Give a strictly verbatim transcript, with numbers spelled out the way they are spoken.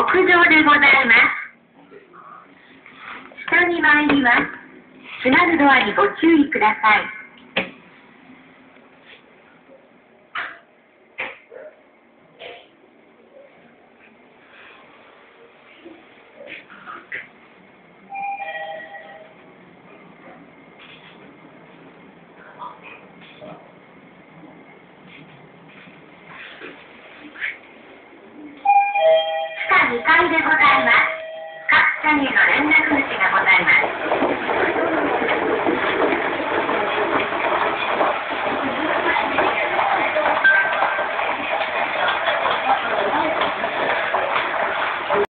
屋上でございます。下に参ります。閉まるドアにご注意ください。にかいでございます。各社への連絡口がございます。